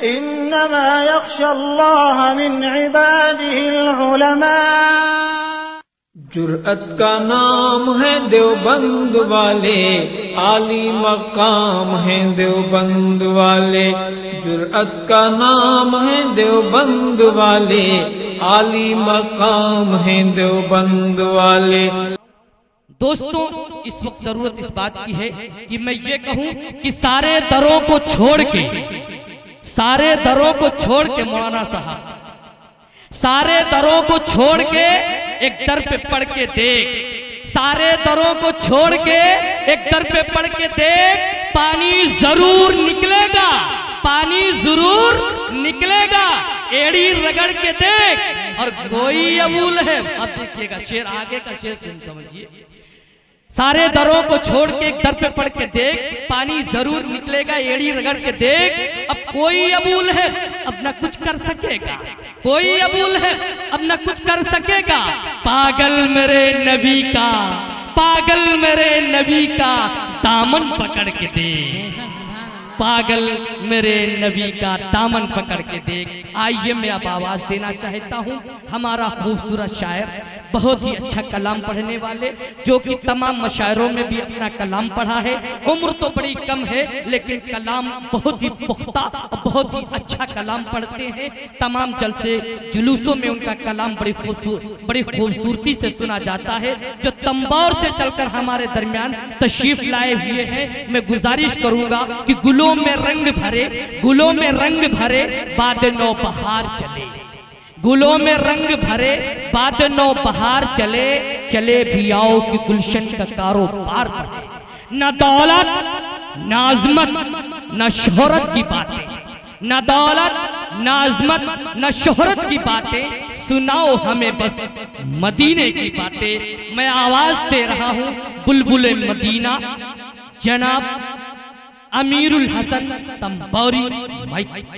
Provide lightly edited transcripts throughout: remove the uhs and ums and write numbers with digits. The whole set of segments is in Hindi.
इन्नमा यख्शल्लाह मिन इबादिहिल उलमा। जुर्अत का नाम है देवबंद वाले, आली मकाम है देवबंद वाले। जुर्अत का नाम है देवबंद वाले, आली मकाम है देवबंद वाले। दोस्तों, इस वक्त जरूरत इस बात की है कि मैं ये कहूं कि सारे दरों को छोड़ के मौलाना साहब, सारे दरों को छोड़ के एक दर पे पढ़ के देख, सारे दरों को छोड़ के एक दर पे पढ़ के देख, पानी जरूर निकलेगा, पानी जरूर निकलेगा। एड़ी रगड़ के देख और कोई अबूल है। अब देखिएगा शेर, आगे का शेर समझिए। सारे दरों को छोड़ के एक दर पे पढ़ के देख, पानी जरूर निकलेगा, एड़ी रगड़ के देख। अब कोई अबूल है, अब ना कुछ कर सकेगा, कोई अबूल है, अब ना कुछ कर सकेगा। पागल मेरे नबी का, पागल मेरे नबी का दामन पकड़ के देख, पागल मेरे नबी का दामन पकड़ के देख। आइए मैं अब आवाज देना चाहता हूँ हमारा खूबसूरत शायर, बहुत ही अच्छा कलाम पढ़ने वाले, जो कि तमाम मशायरों में भी अपना कलाम पढ़ा है। उम्र तो बड़ी कम है लेकिन कलाम बहुत ही पुख्ता और बहुत ही अच्छा कलाम पढ़ते हैं। तमाम जलसे जुलूसों में उनका कलाम बड़ी खूबसूरती से सुना जाता है। जो तंबौर से चलकर हमारे दरमियान तशरीफ लाए हुए हैं, मैं गुजारिश करूंगा कि गुलों में रंग भरे, गुलों में रंग भरे बाद नौ बहार चले, गुलों में रंग भरे बाद नौ बहार चले, चले भी आओ कि गुलशन का कारोबार बढ़े। न दौलत न अजमत न शोहरत की बातें, न दौलत न अजमत न शोहरत की बातें, सुनाओ हमें बस मदीने की बातें। मैं आवाज दे रहा हूं बुलबुल मदीना, जनाब अमीरुल हसन तंबौरी माइक।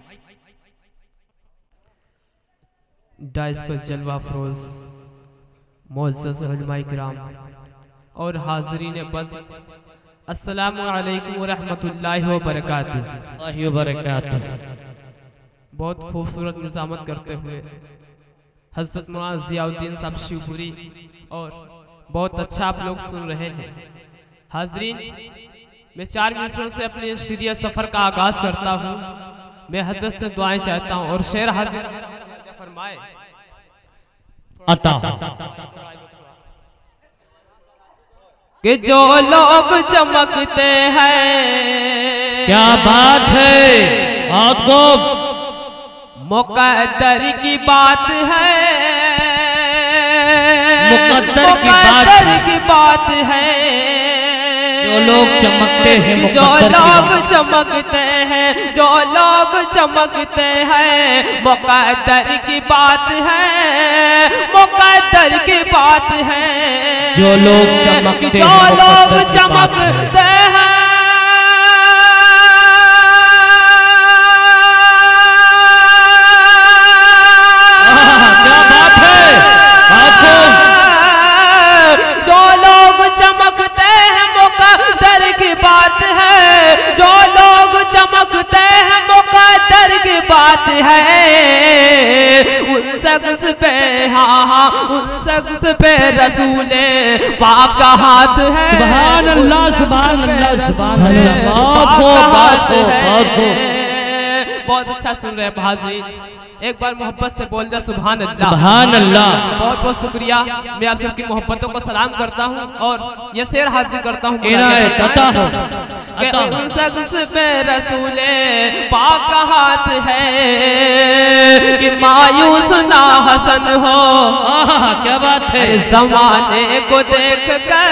डाइस पर जलवा फरोज मुअज़्ज़ज़ उलमाए किराम और हाज़रीन बज़, अस्सलामु अलैकुम व रहमतुल्लाहि व बरकातुहू। बहुत खूबसूरत निज़ामत करते हुए हज़रत मौलाना ज़ियाउद्दीन साहब शिवपुरी, और बहुत अच्छा आप लोग सुन रहे हैं। हाज़रीन, मैं 4 मिसरों से अपने शिरिया सफ़र का आगाज़ करता हूँ। मैं हज़रत से दुआएं चाहता हूँ और शेर हाजिर फरमाए अता कि जो लोग चमकते हैं, क्या बात है, आपको मुक़द्दर की बात है, मुक़द्दर की बात है। जो लोग चमकते हैं, जो लोग चमकते हैं, जो लोग चमकते हैं, मुक़द्दर की बात है, मुक़द्दर की बात है। जो लोग चमकते जो लोग चमकते हैं, जो लोग चमकते हैं मुक़द्दर की बात है, जो लोग चमकते हैं मुक़द्दर की बात है। उन शख्स पे, हाँ उन शख्स पे रसूले पाक का हाथ है। सुभान अल्लाह, सुभान अल्लाह, सुभान अल्लाह। बहुत अच्छा सुन रहे हैं हाज़रीन, एक बार मोहब्बत से बोल दे सुभान अल्लाह, सुभान अल्लाह। बहुत बहुत शुक्रिया। मैं आप सबकी मोहब्बतों को सलाम करता हूँ और ये शेर हाजिर करता हूँ। उन शख्स पे रसूले पाक का हाथ है कि मायूस ना हसन हो। क्या बात है, ज़माने को देख कर,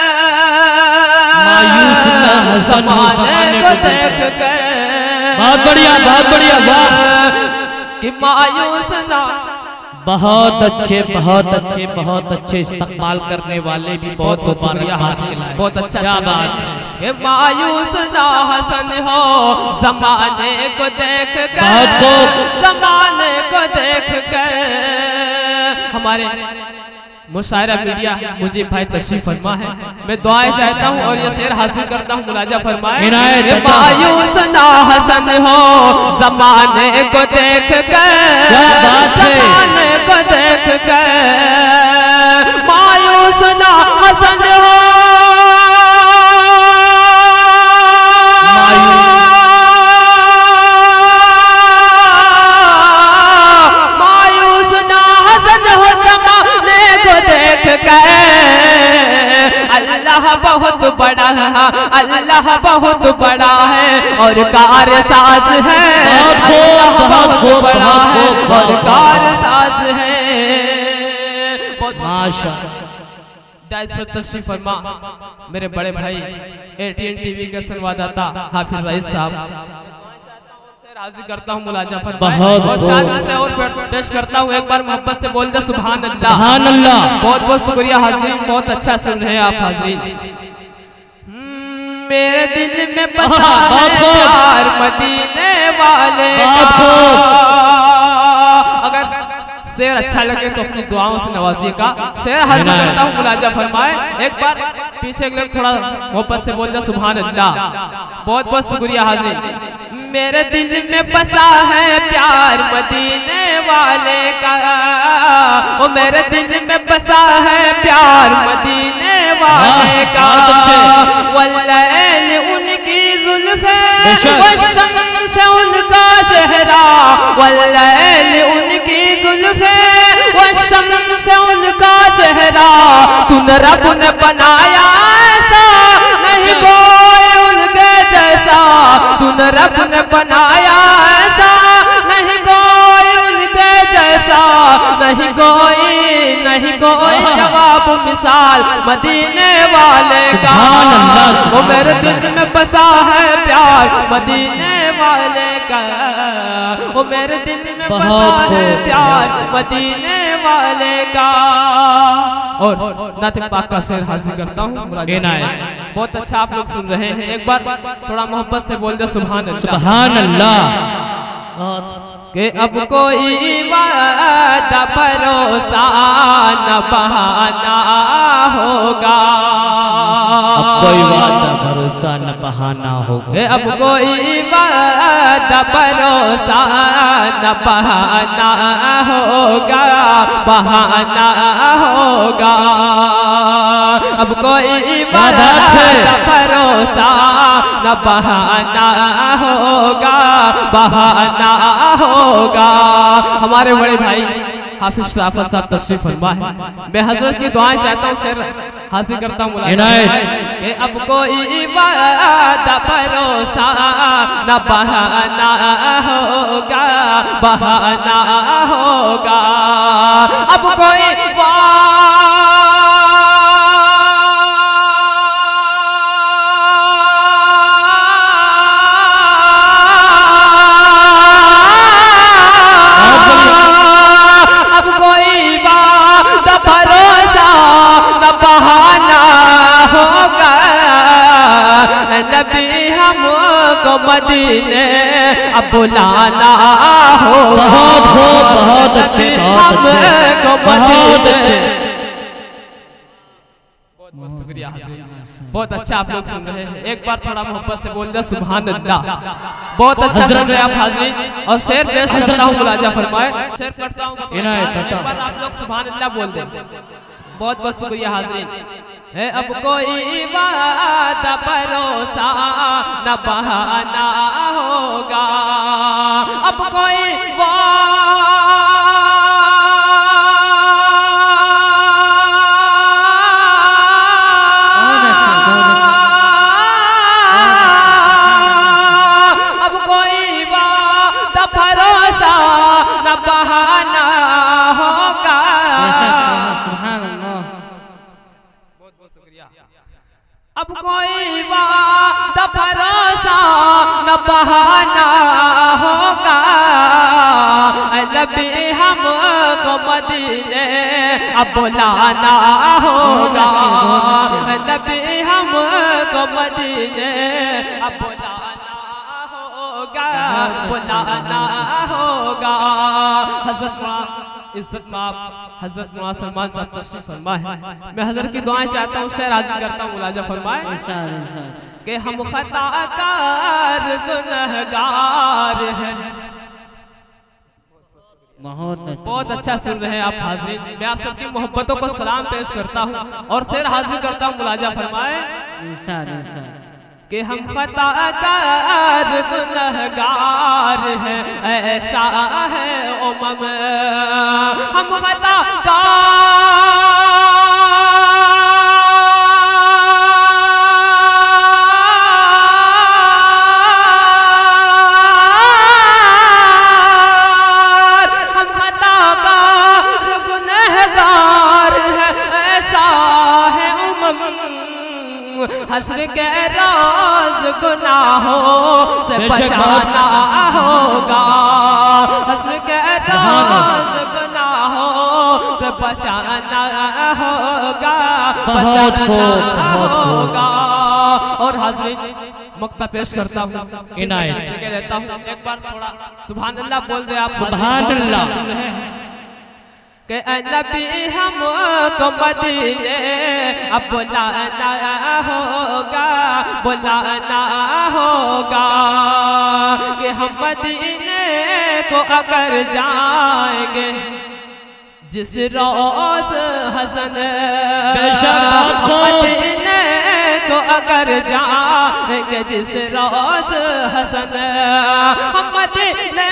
मायूस ना हसन हो, ज़माने को देख कर। बहुत बढ़िया, बहुत बढ़िया, वाह कि मायूस ना। बहुत अच्छे, बहुत अच्छे, बहुत अच्छे इस्तकबाल करने वाले भी बहुत मुबारकबाद दिलाए। बहुत अच्छा, क्या बात है। मायूस ना हसन हो, ज़माने को देख कर, बहुत ज़माने को देख कर। हमारे मुशायरा मीडिया मुझे भाई तशरीफ फरमा है। मैं दुआएं चाहता हूँ और ये शेर हासिल करता हूँ, मुलाजा फरमाए। मायूस ना हसन हो ज़माने को देख कर, ज़माने को देख कर, मायूस ना हसन हो, अल्लाह बहुत बड़ा है, अल्लाह बहुत बड़ा है और कारसाज है, अल्लाह बहुत बड़ा है और कारसाज है। माशाअल्लाह। पर तशरीफ फरमा मेरे बड़े भाई ATN टीवी के संवाददाता हाफिज रईस साहब, राजी करता हूँ मुलाजा फरमाए और चांद से और पेश करता हूँ। एक बार मोहब्बत से बोल दे सुभान अल्लाह, सुभान अल्लाह। बहुत बहुत शुक्रिया हाज़रीन, बहुत अच्छा सुन रहे हैं आप हाज़रीन। मेरे दिल में बसा है प्यार मदीने वाले का। अगर शेर अच्छा लगे तो अपनी दुआओं से नवाजिएगा। शेर हाजिर करता हूँ, मुलाजा फरमाए। एक बार पीछे के लोग थोड़ा मोहब्बत से बोल दे सुभान अल्लाह। बहुत बहुत शुक्रिया हाज़रीन। मेरे दिल में बसा है प्यार मदीने वाले का, ओ मेरे दिल में बसा है प्यार मदीने वाले का। वल्लैल उनकी जुल्फे वशम्स उनका चेहरा, वल्लैल उनकी जुल्फे वशम्स उनका चेहरा। तूने रब ने बनाया ऐसा नहीं कोई उनके जैसा, तूने रब ने बनाया ऐसा नहीं कोई उनके जैसा, नहीं कोई नहीं कोई जवाब मिसाल मदीने वाले का। वो मेरे दिल में बसा है प्यार मदीने वाले का, वो मेरे दिल में बसा है प्यार मदीने वाले का। और नातिक पाक का शेर हाजिर करता हूँ, बहुत अच्छा आप लोग सुन रहे हैं। एक बार थोड़ा मोहब्बत से बोल दे सुभान अल्लाह, सुभान अल्लाह। कि अब कोई वादा भरोसा न बहाना होगा, अब कोई वादा भरोसा न बहाना होगा। अब कोई वादा भरोसा न बहाना होगा, बहाना होगा। अब कोई वादा भरोसा न बहाना होगा, बहाना होगा। हमारे बड़े भाई हाफिज शराफत साहब तशरीफ फरमा है। मैं हजरत की दुआएं चाहता हूँ, शेर हासिल करता हूँ। कि अब कोई वादा भरोसा न बहाना होगा, बहाना होगा। अब कोई नबी हमको मदीने अब बुलाना हो। बहुत अच्छे, बहुत अच्छे। बहुत शुक्रिया, बहुत अच्छा आप लोग सुन रहे हैं। एक बार थोड़ा मोहब्बत से बोल दे सुभान अल्लाह। बहुत अच्छा सुन रहे हैं आप हाज़रीन। और शेर पेश करता हूँ, मुलाजा फरमाए। शेर करता हूँ, एक बार आप लोग सुभान अल्लाह बोल दे। बहुत बहुत शुक्रिया हाज़रीन। है अब कोई वादा भरोसा न बहाना होगा, अब कोई अब कोई वादा भरोसा न बहाना होगा। अब कोई वादा भरोसा न बहाना होगा। नबी हमको मदीने अब बुलाना होगा, नबी हमको मदीने अब बुलाना होगा, बुलाना होगा। हज़रत इज्जत माप हजरत मौलाना सलमान साहब तशरीफ फरमा है। मैं हजरत की दुआएं चाहता हूँ, शेर हाजिर करता हूँ, मुलाजा फरमाए कि हम खताकार गुनहगार हैं। बहुत अच्छा सुन रहे हैं आप हाज़रीन। मैं आप सबकी मोहब्बतों को सलाम पेश करता हूँ और शेर हाजिर करता हूँ, मुलाजा फरमाए कि हम खताकार गुनहगार हैं, ऐसा है उमम हम खताकार गुनहगार हैं, ऐसा है उमम हश्र के राज गुनाहों से बचाना होगा, हश्र के राज गुनाहों से बचाना होगा, बचाना होगा। और हाज़रीन मक्ता पेश करता हूँ, इनायत के लेता हूँ। एक बार थोड़ा सुभान अल्लाह बोल दे आप। सुभान अल्लाह। कि नबी हमको मदीने अब बुलाना होगा, बुलाना होगा कि हम मदीने को अगर जाएंगे जिस रोज हसन, मदीने को अगर जाएंगे जिस रोज हसन, हम मदीने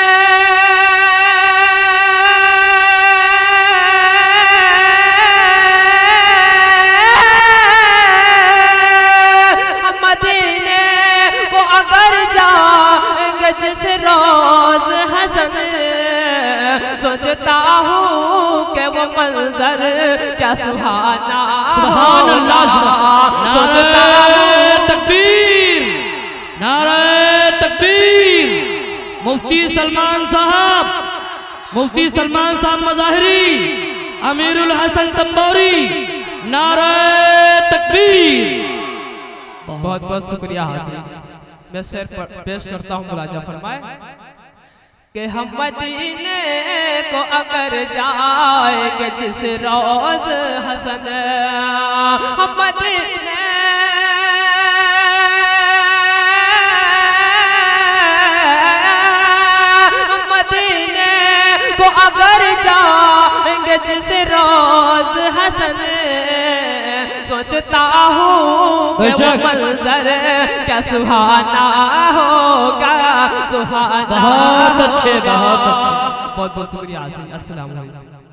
जिस रोज हसन, सोचता हूँ कि वो मंजर क्या सुहाना, सुभान अल्लाह। सोचता हूँ तकबीर, नारे तकबीर। मुफ्ती सलमान साहब, मुफ्ती सलमान साहब मज़ाहिरी, अमीरुल हसन तंबोरी, नारे तकबीर। बहुत बहुत शुक्रिया हाज़रीन। मैं शेर पेश करता हूँ, मुलाजा फरमाए कि हम मदीने को अगर जाएंगे जिस रोज हसन, हम मदीने को अगर जाएंगे जिस रोज हसन, सोचता हूँ कि वो मंजर क्या सुहाना होगा, सुहाना। बहुत अच्छे, बहुत अच्छे। बहुत बहुत शुक्रिया। अस्सलाम वालेकुम।